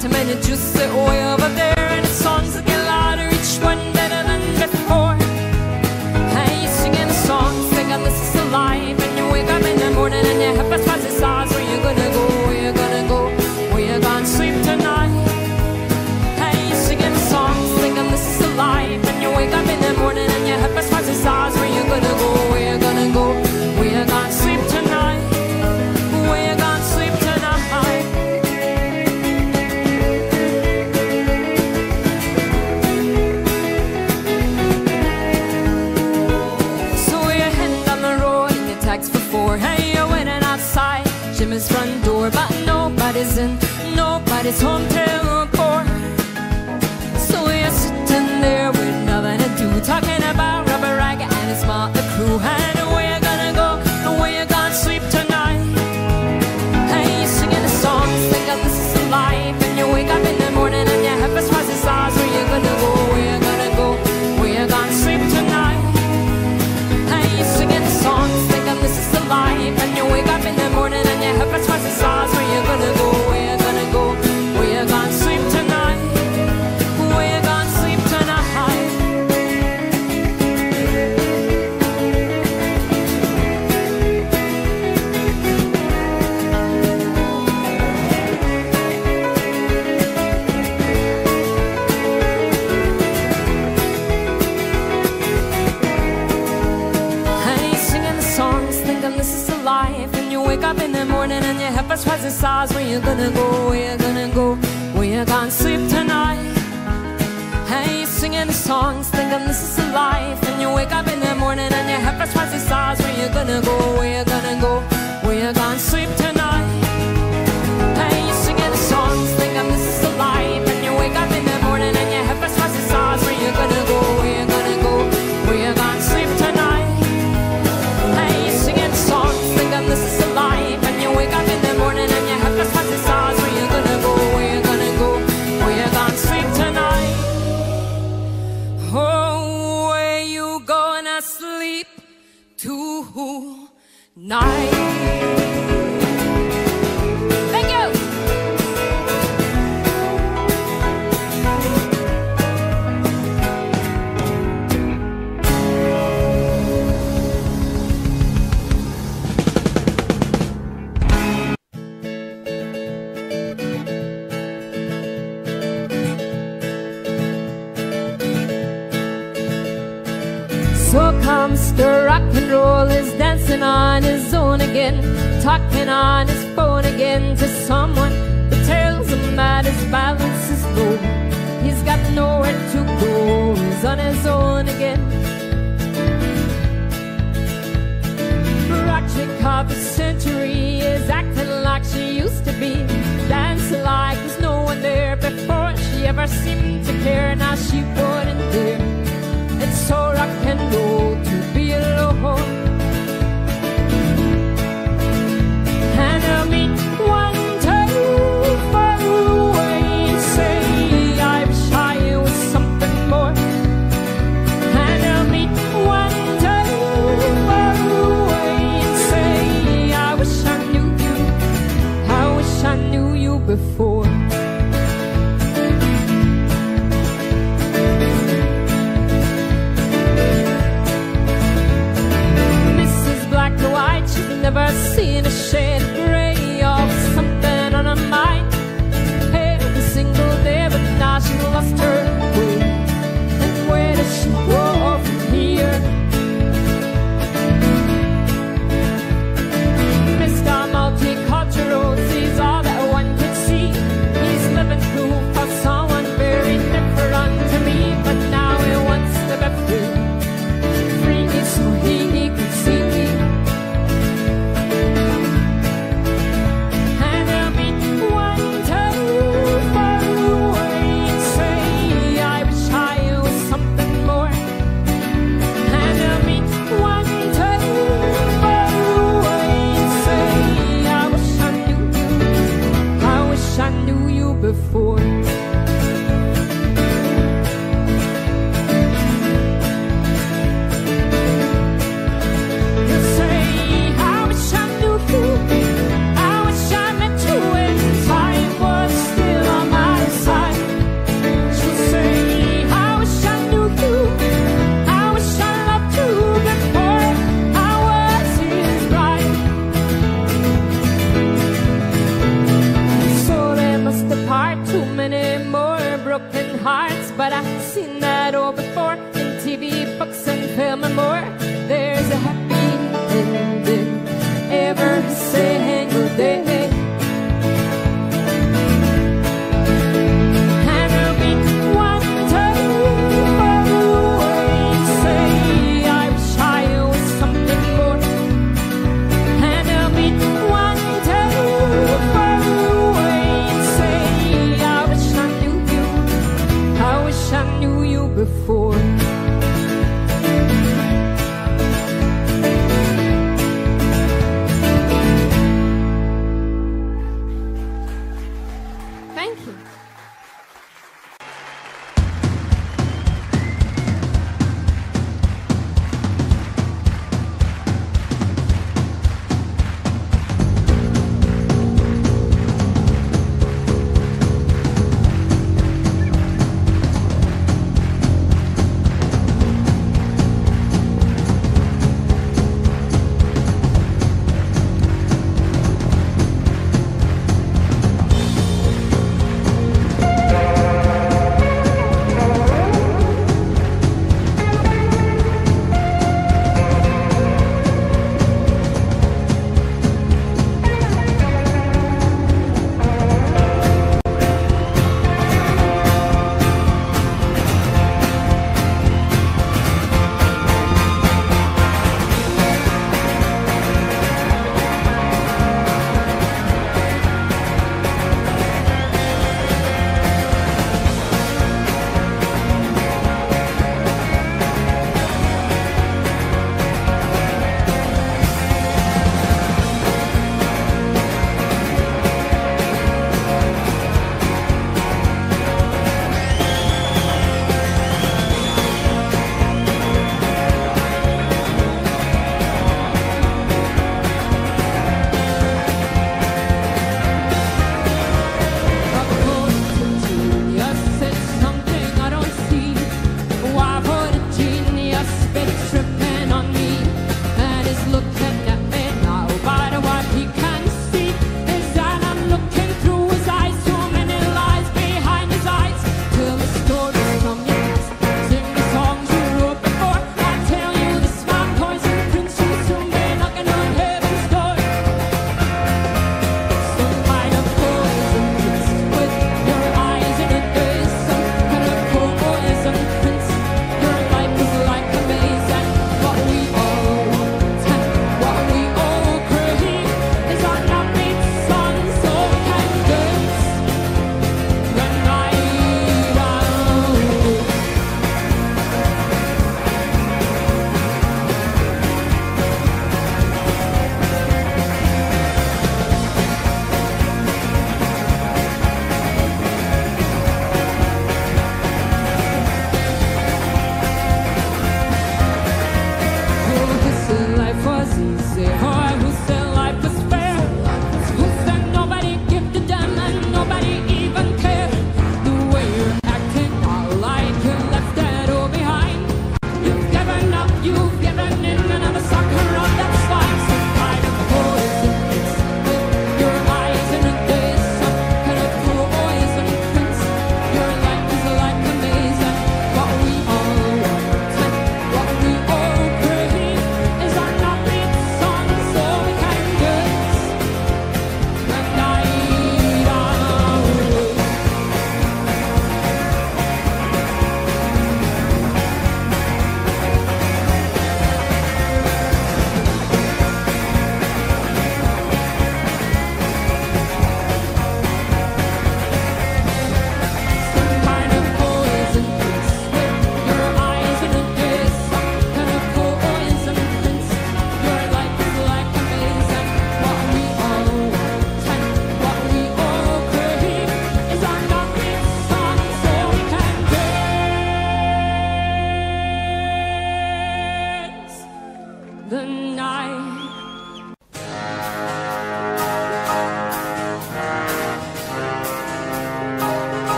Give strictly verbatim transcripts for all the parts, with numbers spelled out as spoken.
too many juices way over there, and the songs that get louder, each one better than before. Hey, singing a song, thinking this is alive, and you wake up in the morning and your head first passes eyes. Where you gonna go, where you gonna go, where you gonna sleep tonight? Hey, singing a song, thinking this is alive, and you wake up in the morning and your head first passes eyes. Where you gonna go, where you gonna go, where you gonna sleep tonight? Where you gonna sleep tonight? So you're heading down the road and you text for four. Hey, you're waiting outside Jimmy's front door, but nobody's in, nobody's home till four. So you're sitting there with nothing to do, talking about Rubber Rag and his motley crew. And where you gonna go, and where you gonna sleep tonight? Hey, you're singing a song, thinking this is alive, and you wake up in the morning and your head first passes eyes. Where you gonna go, where you gonna go, where you gonna sleep tonight? Hey, you're singing a song, thinking this is alive, and you wake up in the morning and your head first passes eyes. Where you gonna go, where you gonna go, where you gonna sleep tonight? Where you gonna sleep tonight? Hey, singing the songs, thinking this is alive, and you wake up in the morning and your head first passes eyes. Where you gonna go, where you gonna go, where you gonna sleep tonight? Hey, singing the songs, thinking this is alive, and you wake up in the morning and your head first passes eyes. Where you gonna go, where you gonna go, where you gonna sleep tonight? Hey, you singing the songs, thinking this is alive, and you wake up in the morning and your head first passes eyes. Where you gonna go, where you gonna go, where you gonna sleep tonight? Hey, you singing the songs, thinking this is alive, and you wake up in the morning and your head first passes eyes. Where you gonna go, where you gonna go, where you gonna sleep tonight? Oh, where you gonna sleep tonight? Thank you. So comes the rock and roll is dancing on his own again, talking on his phone again to someone who tells him that his balance is low. He's got nowhere to go, he's on his own again. Rock chick of the century is acting like she used to be, dancing like there's no one there before she ever seemed to care. Now she wouldn't dare. It's so rock and roll to be alone. And I'll meet one too far away and say I wish I was something more. And I'll meet one too far away and say I wish I knew you, I wish I knew you before.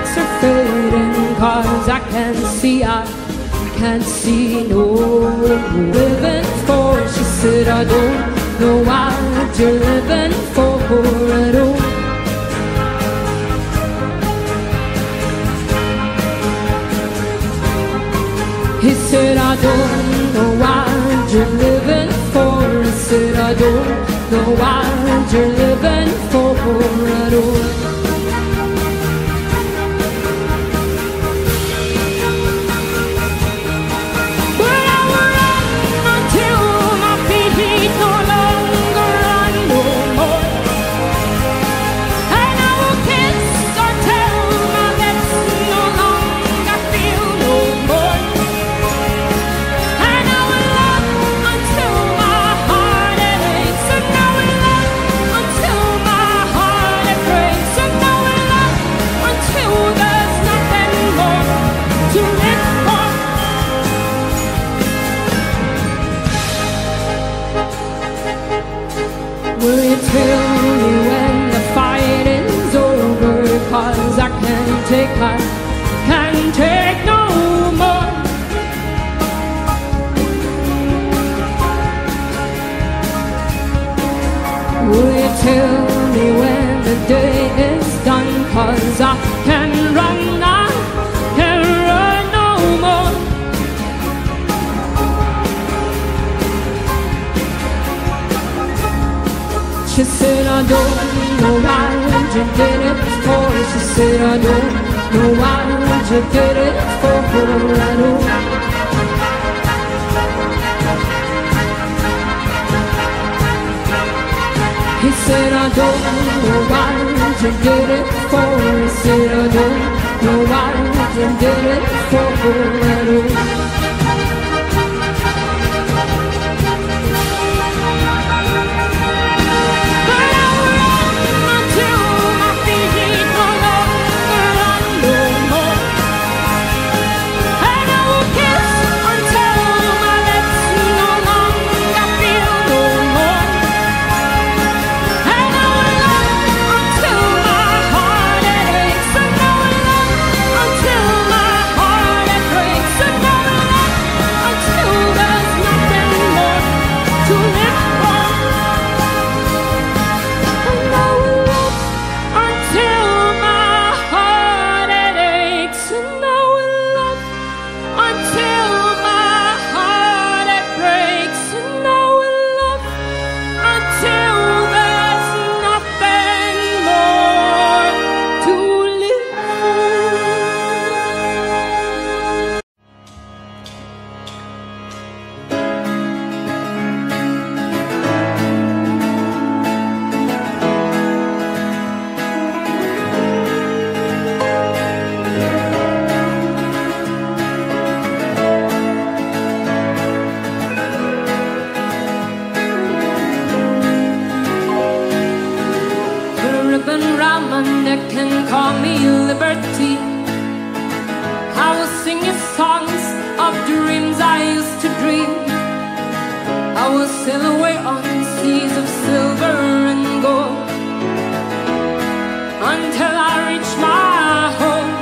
lights are fading, 'cause I can't see, I can't see no living for. She said, I don't know what you're living for at all. He said, I don't know what you're living for. He said, I don't know what you're living for at all. Will you tell me when the fighting's over? 'Cause I can't take, I can't take no more. Will you tell me when the day is done? 'Cause I can run, I can run no more. She said, I don't know why you did it for. She said, I don't know why you did it for at all. He said, I don't know why you did it for. He said, I don't know why you did it for at all. Can call me liberty. I will sing you songs of dreams I used to dream. I will sail away on seas of silver and gold until I reach my home.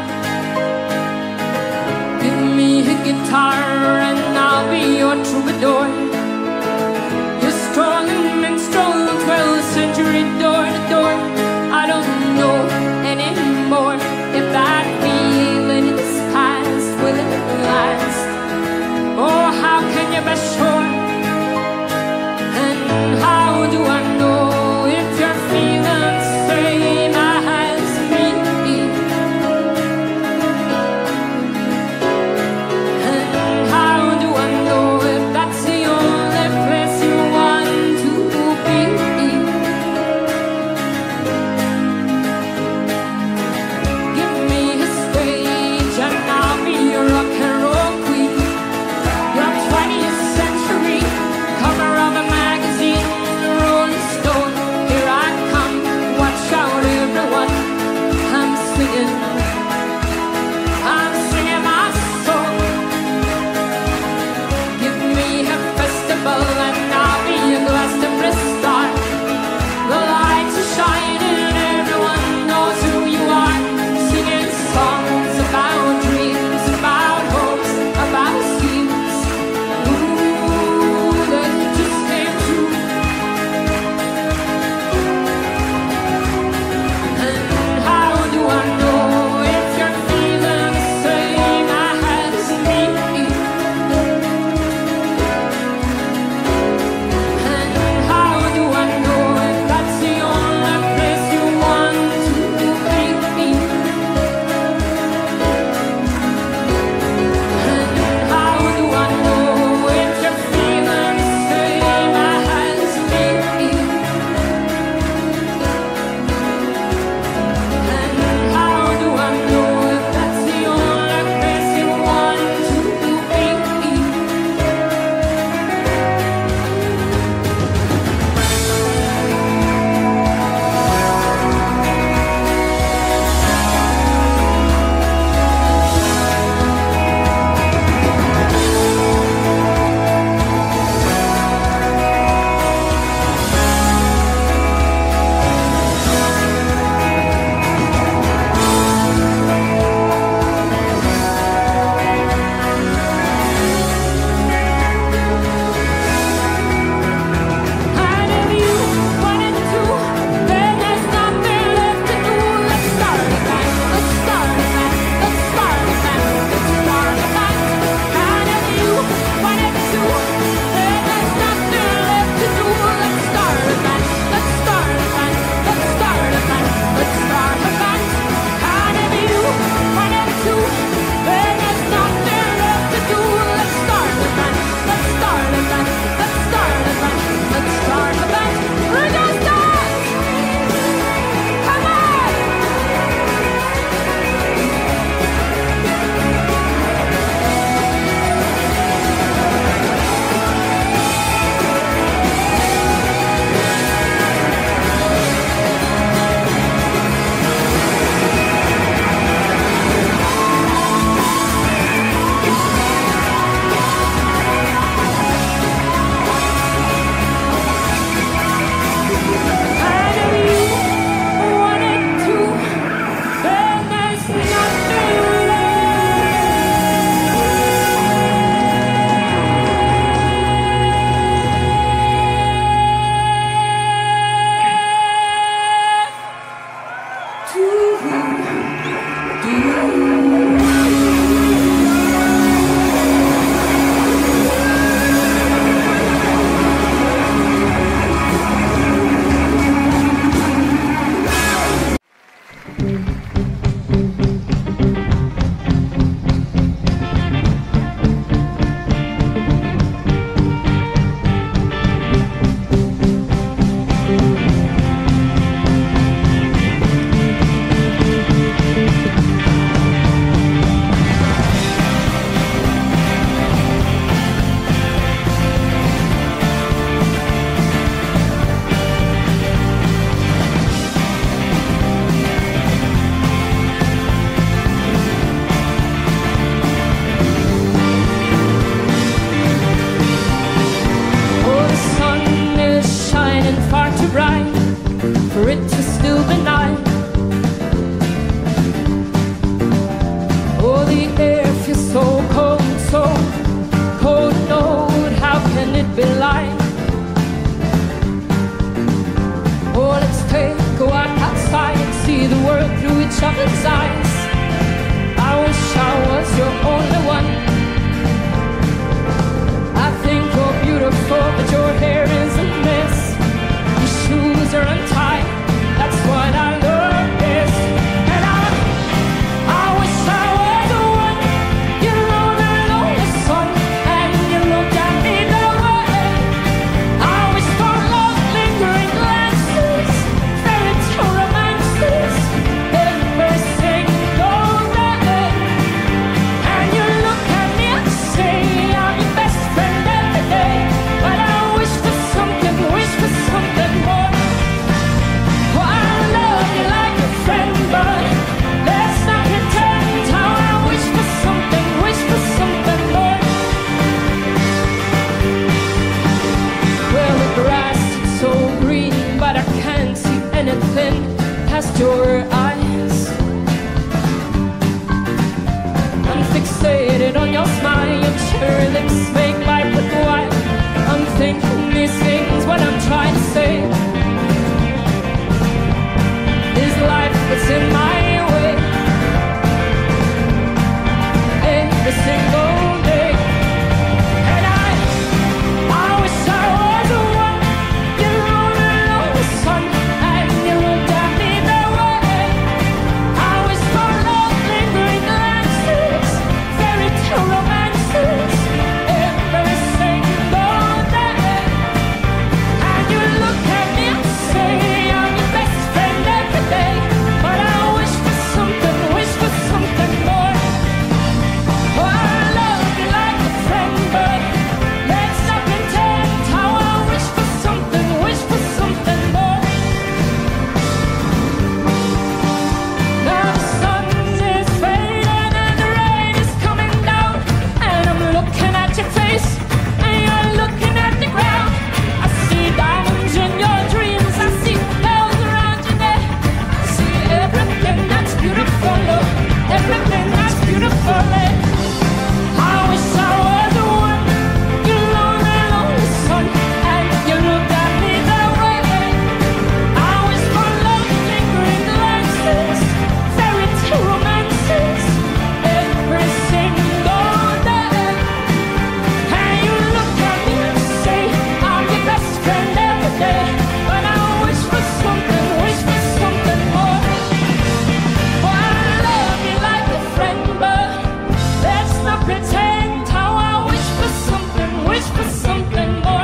Give me a guitar and I'll be your troubadour, your strolling minstrel, twelfth century door to door. I don't know anymore if that feeling is past, will it last? Oh, how can you be sure? And each other's eyes. I wish I was your only one. I think you're beautiful, but your hair is a mess. Your shoes are untied, that's what I love best. And I, I wish I was the one. You're on the lonely sun, and you look at me that way. I wish for long lingering glances, fairy tale romances, every single day. And you look at me and say I'm your best friend every day. But I wish for something, wish for something more. Oh, I love you like a friend, but let's not pretend how I wish for something, wish for something more. Well, the grass is so green, but I can't see anything past your eyes. I'm fixated on your smile, your cherry lips make my breath wild. I'm thinking these things, what I'm trying to say is life that's in my way every single day. And I, I wish I was the one. You're on the lonely sun, and you looked at me that way. I wish for long lingering glances, fairy tale romances, every single day. And you look at me and say I'm your best friend every day. But I wish for something, wish for something more. Oh, I love you like a friend, but let's not pretend how I wish for something, wish for something more. Now the sun is fading and the rain is coming down, and I'm looking at your face and you're looking at the ground. I see diamonds in your dreams, I see bells around your neck. I see everything that's beautiful, look, everything that's beautiful. eh. I wish I was the one. You're lonely, lonely sun, and you looked at me that way. I wish for long lingering glances, fairy tale romances, every single day. And you look at me and say I'm your best friend every day. But I wish for something, wish for something more. Oh, I love you like a friend, but let's not pretend how I wish for something, wish for something more.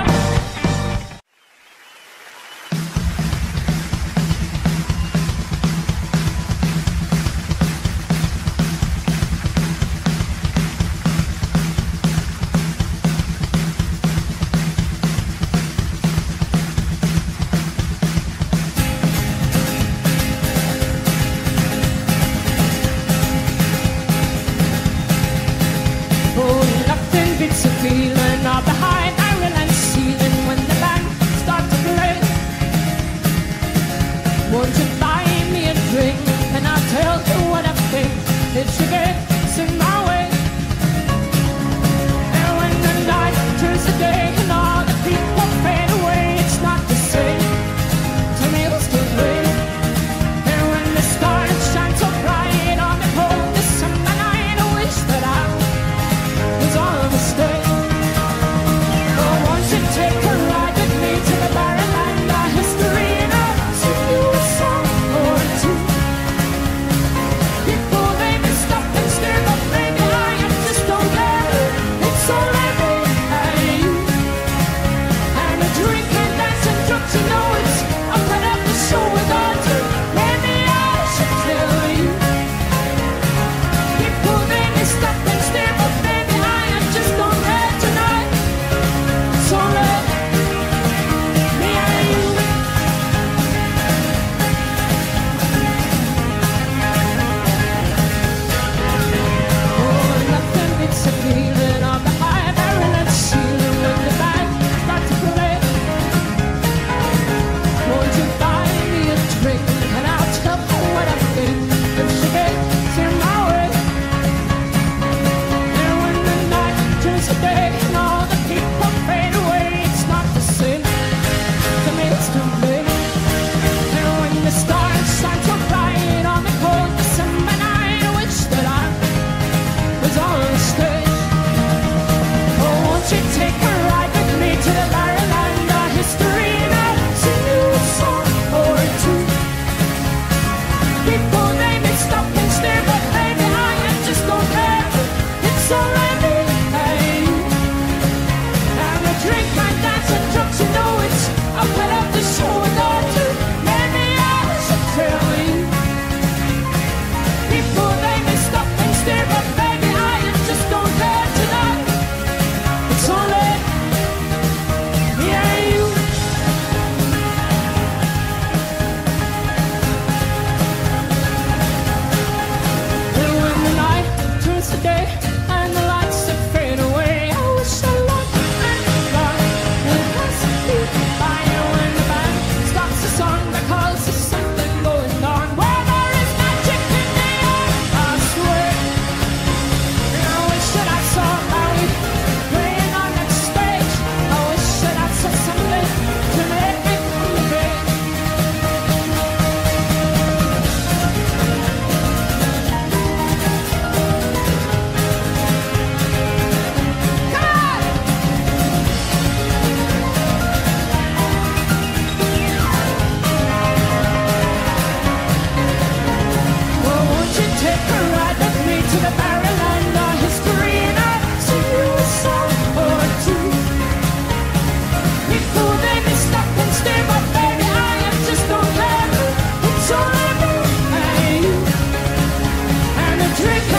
Oh, nothing beats the feeling of the high Ireland ceiling when the band starts to play. Won't you buy me a drink and I'll tell you what I think if she gets in my way. And when the night turns to day and all the people fade away, it's not the same to me, it's still great. And when the stars shine so bright on the cold December night, I wish that I was on a mistake. trick